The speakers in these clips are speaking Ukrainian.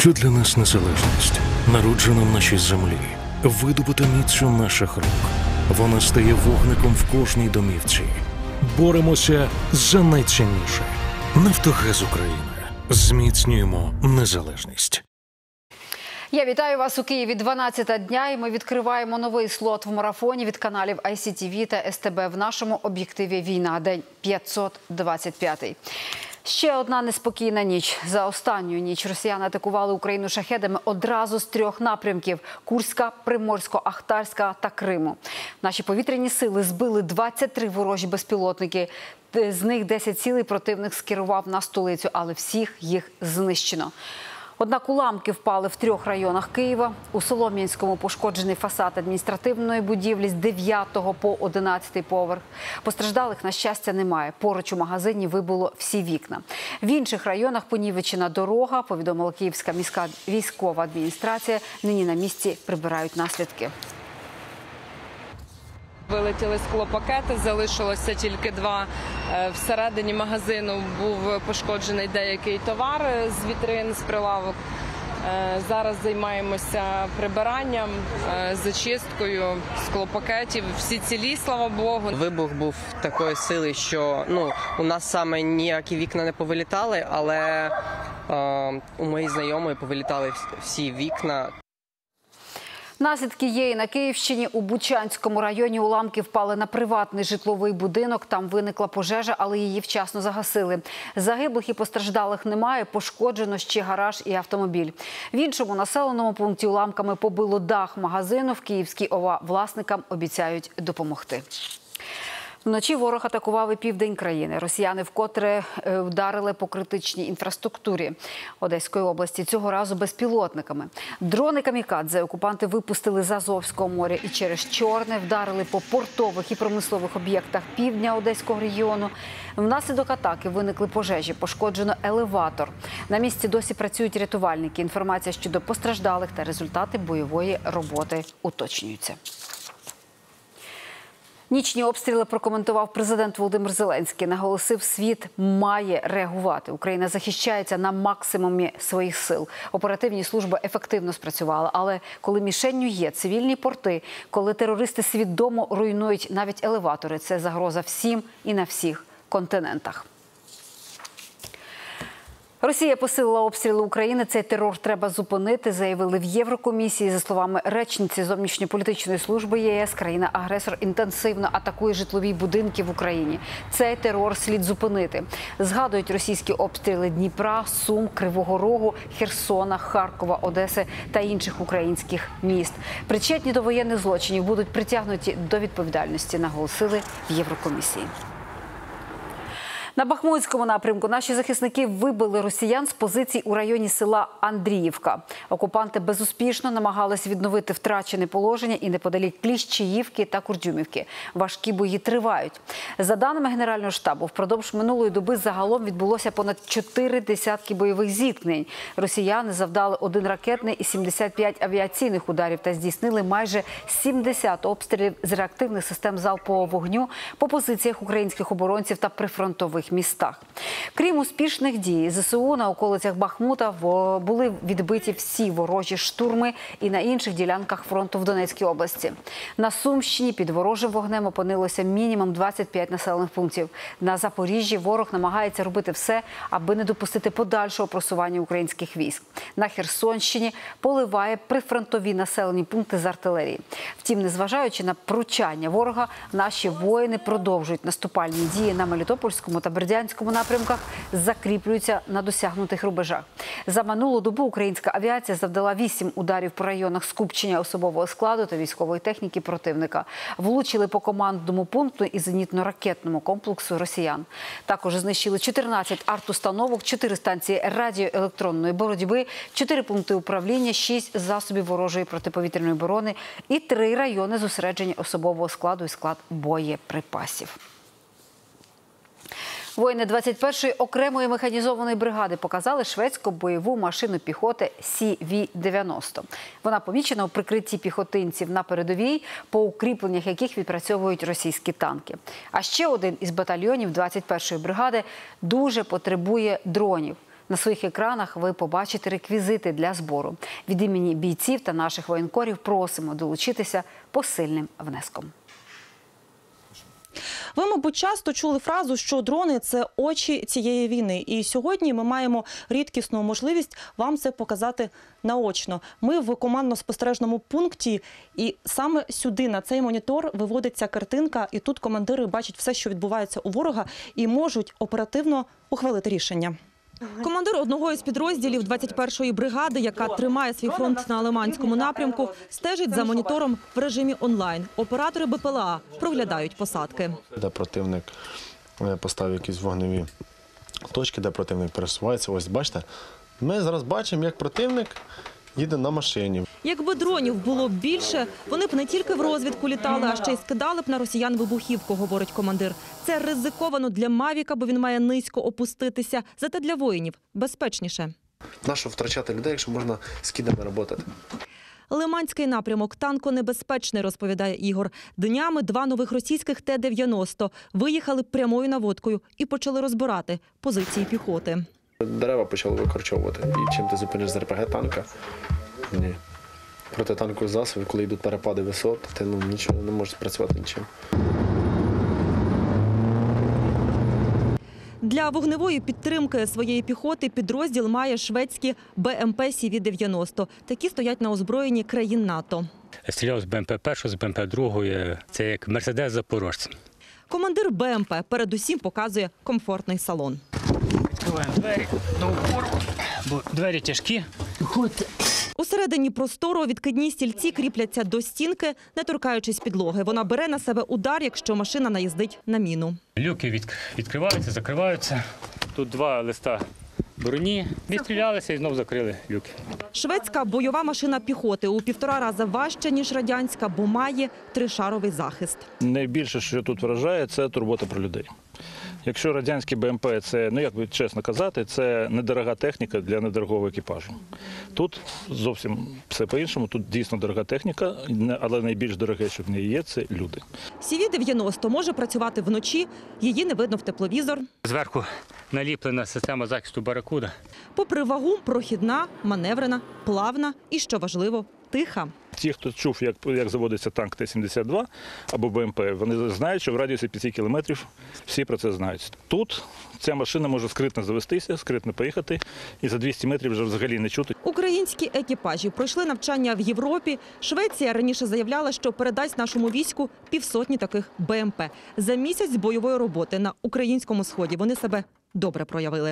Що для нас незалежність? Народжена в нашій землі, видобута міцю наших рук. Вона стає вогником в кожній домівці. Боремося за найцінніше. Нафтогаз України. Зміцнюємо незалежність. Я вітаю вас у Києві 12-та дня, і ми відкриваємо новий слот в марафоні від каналів ICTV та СТБ в нашому об'єктиві «Війна. День 525». Ще одна неспокійна ніч. За останню ніч росіяни атакували Україну шахедами одразу з 3 напрямків – Курська, Приморсько-Ахтарська та Криму. Наші повітряні сили збили 23 ворожі безпілотники. З них 10 цілей противник скерував на столицю, але всіх їх знищено. Однак уламки впали в 3 районах Києва. У Солом'янському пошкоджений фасад адміністративної будівлі з 9 по 11 поверх. Постраждалих, на щастя, немає. Поруч у магазині вибило всі вікна. В інших районах понівечена дорога, повідомила Київська міська військова адміністрація. Нині на місці прибирають наслідки. Вилетіли склопакети, залишилося тільки 2. Всередині магазину був пошкоджений деякий товар з вітрин, з прилавок. Зараз займаємося прибиранням, зачисткою склопакетів. Всі цілі, слава Богу. Вибух був такої сили, що у нас саме ніякі вікна не повилітали, але у моїй знайомої повилітали всі вікна. Наслідки є і на Київщині. У Бучанському районі уламки впали на приватний житловий будинок. Там виникла пожежа, але її вчасно загасили. Загиблих і постраждалих немає. Пошкоджено ще гараж і автомобіль. В іншому населеному пункті уламками побило дах магазину. В Київській ОВА власникам обіцяють допомогти. Вночі ворог атакував і південь країни. Росіяни вкотре вдарили по критичній інфраструктурі Одеської області, цього разу безпілотниками. Дрони камікадзе окупанти випустили з Азовського моря і через Чорне вдарили по портових і промислових об'єктах півдня Одеського регіону. Внаслідок атаки виникли пожежі, пошкоджено елеватор. На місці досі працюють рятувальники. Інформація щодо постраждалих та результати бойової роботи уточнюються. Нічні обстріли прокоментував президент Володимир Зеленський. Наголосив, світ має реагувати. Україна захищається на максимумі своїх сил. Оперативні служби ефективно спрацювали. Але коли мішенню є цивільні порти, коли терористи свідомо руйнують навіть елеватори, це загроза всім і на всіх континентах. Росія посилила обстріли України. Цей терор треба зупинити, заявили в Єврокомісії. За словами речниці зовнішньополітичної служби ЄС, країна-агресор інтенсивно атакує житлові будинки в Україні. Цей терор слід зупинити. Згадують російські обстріли Дніпра, Сум, Кривого Рогу, Херсона, Харкова, Одеси та інших українських міст. Причетні до воєнних злочинів будуть притягнуті до відповідальності, наголосили в Єврокомісії. На Бахмутському напрямку наші захисники вибили росіян з позицій у районі села Андріївка. Окупанти безуспішно намагались відновити втрачене положення і неподалік Кліщіївки та Курдюмівки. Важкі бої тривають. За даними Генерального штабу, впродовж минулої доби загалом відбулося понад 4 десятки бойових зіткнень. Росіяни завдали 1 ракетний і 75 авіаційних ударів та здійснили майже 70 обстрілів з реактивних систем залпового вогню по позиціях українських оборонців та прифронтових містах. Крім успішних дій, ЗСУ на околицях Бахмута були відбиті всі ворожі штурми і на інших ділянках фронту в Донецькій області. На Сумщині під ворожим вогнем опинилося мінімум 25 населених пунктів. На Запоріжжі ворог намагається робити все, аби не допустити подальшого просування українських військ. На Херсонщині поливає прифронтові населені пункти з артилерії. Втім, незважаючи на пручання ворога, наші воїни продовжують наступальні дії на Мелітопольському та Бердянському напрямках, закріплюються на досягнутих рубежах. За минулу добу українська авіація завдала 8 ударів по районах скупчення особового складу та військової техніки противника. Влучили по командному пункту і зенітно-ракетному комплексу росіян. Також знищили 14 артустановок, 4 станції радіоелектронної боротьби, 4 пункти управління, 6 засобів ворожої протиповітряної оборони і 3 райони зосередження особового складу і склад боєприпасів. Воїни 21-ї окремої механізованої бригади показали шведську бойову машину піхоти CV-90. Вона помічена у прикритті піхотинців на передовій, по укріпленнях яких відпрацьовують російські танки. А ще один із батальйонів 21-ї бригади дуже потребує дронів. На своїх екранах ви побачите реквізити для збору. Від імені бійців та наших воєнкорів просимо долучитися посильним внеском. Ви, мабуть, часто чули фразу, що дрони – це очі цієї війни. І сьогодні ми маємо рідкісну можливість вам це показати наочно. Ми в командно-спостережному пункті, і саме сюди, на цей монітор, виводиться картинка, і тут командири бачать все, що відбувається у ворога, і можуть оперативно ухвалити рішення. Командир одного із підрозділів 21-ї бригади, яка тримає свій фронт на Лиманському напрямку, стежить за монітором в режимі онлайн. Оператори БПЛА проглядають посадки. Де противник поставив якісь вогневі точки, де противник пересувається. Ось бачите, ми зараз бачимо, як противник їде на машині. Якби дронів було більше, вони б не тільки в розвідку літали, а ще й скидали б на росіян вибухівку, говорить командир. Це ризиковано для Мавіка, бо він має низько опуститися. Зате для воїнів безпечніше. Нащо втрачати людей, якщо можна з кідами працювати? Лиманський напрямок танконебезпечний, розповідає Ігор. Днями 2 нових російських Т-90 виїхали прямою наводкою і почали розбирати позиції піхоти. Дерева почали викорчовувати. І чим ти зупиниш з РПГ танка? Ні. Протитанкові засоби, коли йдуть перепади висот, ти нічого не можеш спрацювати нічим. Для вогневої підтримки своєї піхоти підрозділ має шведські БМП CV-90. Такі стоять на озброєнні країн НАТО. Стріляв з БМП-1, з БМП-2. Це як «Мерседес запорожця». Командир БМП передусім показує комфортний салон. Відкриваємо двері до упору, бо двері тяжкі. Усередині простору відкидні стільці кріпляться до стінки, не торкаючись підлоги. Вона бере на себе удар, якщо машина наїздить на міну. Люки відкриваються, закриваються. Тут 2 листа броні. Відстрілялися і знову закрили люки. Шведська бойова машина піхоти у 1,5 рази важча, ніж радянська, бо має 3-шаровий захист. Найбільше, що тут вражає, це турбота про людей. Якщо радянські БМП – це, як би чесно казати, це недорога техніка для недорогого екіпажу. Тут зовсім все по-іншому, тут дійсно дорога техніка, але найбільш дороге, що в неї є, це люди. CV-90 може працювати вночі, її не видно в тепловізор. Зверху наліплена система захисту «Баракуда». Попри вагу, прохідна, маневрена, плавна і, що важливо, тиха. Ті, хто чув, як заводиться танк Т-72 або БМП, вони знають, що в радіусі 5 кілометрів всі про це знають. Тут ця машина може скритно завестися, скритно поїхати, і за 200 метрів вже взагалі не чути. Українські екіпажі пройшли навчання в Європі. Швеція раніше заявляла, що передасть нашому війську 500 таких БМП. За місяць бойової роботи на українському сході вони себе добре проявили.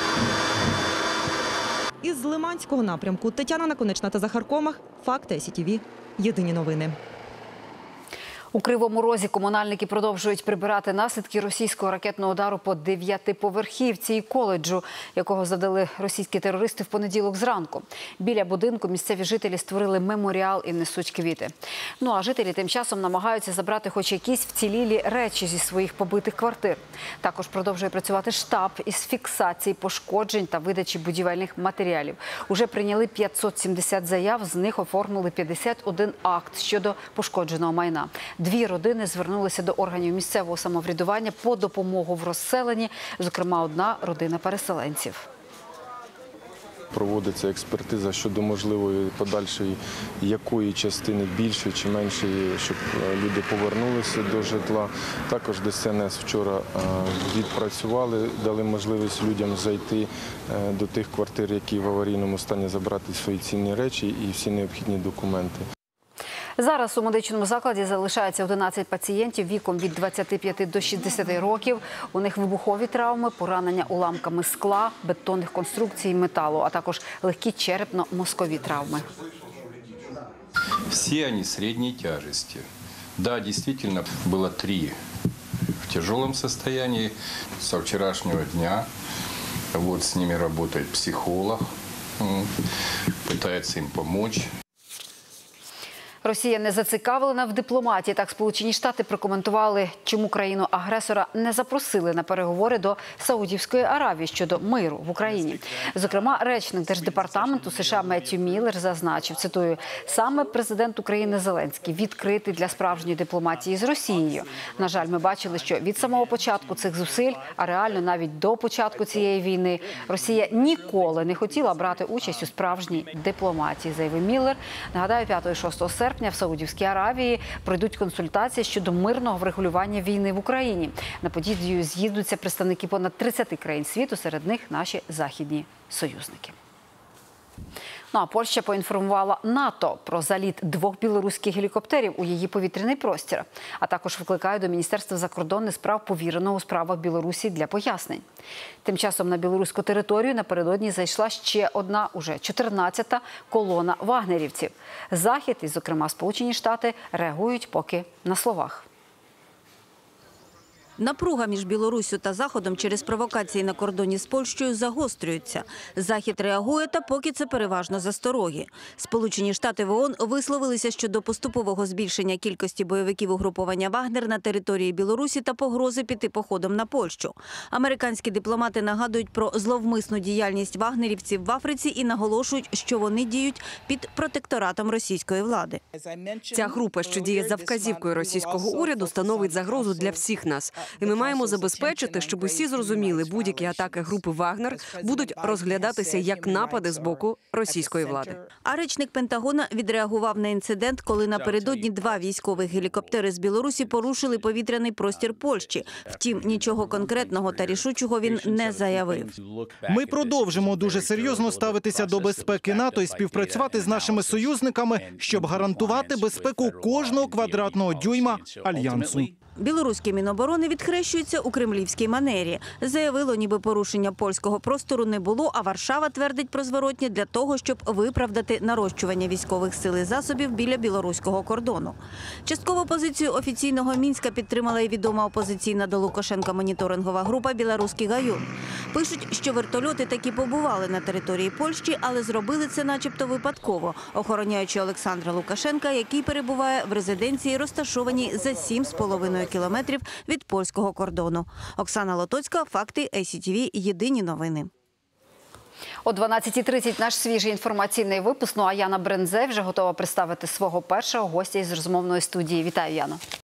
Із Лиманського напрямку Тетяна Наконечна та Захар Комах. Факти СІТВ. Єдині новини. У Кривому Розі комунальники продовжують прибирати наслідки російського ракетного удару по 9-поверхівці і коледжу, якого завдали російські терористи в понеділок зранку. Біля будинку місцеві жителі створили меморіал і несуть квіти. Ну а жителі тим часом намагаються забрати хоч якісь вцілілі речі зі своїх побитих квартир. Також продовжує працювати штаб із фіксації пошкоджень та видачі будівельних матеріалів. Уже прийняли 570 заяв, з них оформили 51 акт щодо пошкодженого майна. 2 родини звернулися до органів місцевого самоврядування по допомогу в розселенні, зокрема, 1 родина переселенців. Проводиться експертиза щодо можливої подальшої якої частини, більшої чи меншої, щоб люди повернулися до житла. Також ДСНС вчора відпрацювали, дали можливість людям зайти до тих квартир, які в аварійному стані, забрати свої цінні речі і всі необхідні документи. Зараз у медичному закладі залишається 11 пацієнтів віком від 25 до 60 років. У них вибухові травми, поранення уламками скла, бетонних конструкцій, металу, а також легкі черепно-мозкові травми. Все они средней тяжести. Да, действительно, было 3 в тяжелом состоянии. Со вчерашнего дня вот с ними работает психолог, пытается им помочь. Росія не зацікавлена в дипломатії. Так Сполучені Штати прокоментували, чому країну-агресора не запросили на переговори до Саудівської Аравії щодо миру в Україні. Зокрема, речник Держдепартаменту США Меттью Міллер зазначив, цитую, «Саме президент України Зеленський відкритий для справжньої дипломатії з Росією. На жаль, ми бачили, що від самого початку цих зусиль, а реально навіть до початку цієї війни, Росія ніколи не хотіла брати участь у справжній дипломатії», заявив Міллер. Нагадаю, 5-6 серпня в Саудівській Аравії пройдуть консультації щодо мирного врегулювання війни в Україні. На подію з'їдуться представники понад 30 країн світу, серед них наші західні союзники. Ну а Польща поінформувала НАТО про заліт 2 білоруських гелікоптерів у її повітряний простір, а також викликає до Міністерства закордонних справ повіреного у справах Білорусі для пояснень. Тим часом на білоруську територію напередодні зайшла ще одна, уже 14-та колона вагнерівців. Захід і, зокрема, Сполучені Штати реагують поки на словах. Напруга між Білоруссю та Заходом через провокації на кордоні з Польщею загострюється. Захід реагує, та поки це переважно застороги. Сполучені Штати в ООН висловилися щодо поступового збільшення кількості бойовиків угруповання «Вагнер» на території Білорусі та погрози піти походом на Польщу. Американські дипломати нагадують про зловмисну діяльність вагнерівців в Африці і наголошують, що вони діють під протекторатом російської влади. Ця група, що діє за вказівкою російського уряду, становить загрозу для всіх нас. І ми маємо забезпечити, щоб усі зрозуміли, будь-які атаки групи «Вагнер» будуть розглядатися як напади з боку російської влади. А речник Пентагона відреагував на інцидент, коли напередодні 2 військових гелікоптери з Білорусі порушили повітряний простір Польщі. Втім, нічого конкретного та рішучого він не заявив. Ми продовжимо дуже серйозно ставитися до безпеки НАТО і співпрацювати з нашими союзниками, щоб гарантувати безпеку кожного квадратного дюйма Альянсу. Білоруське Міноборони відхрещується у кремлівській манері. Заявило, ніби порушення польського простору не було, а Варшава твердить про зворотнє для того, щоб виправдати нарощування військових сил і засобів біля білоруського кордону. Частково позицію офіційного Мінська підтримала і відома опозиційна до Лукашенка моніторингова група «Білоруський Гаюн». Пишуть, що вертольоти таки побували на території Польщі, але зробили це начебто випадково, охороняючи Олександра Лукашенка, який перебуває в резиденції, розташованій за 7,5 кілометрів від польського кордону. Оксана Лотоцька, факти, ICTV, єдині новини. О 12:30 наш свіжий інформаційний випуск. Ну а Яна Брензе вже готова представити свого першого гостя із розмовної студії. Вітаю, Яно.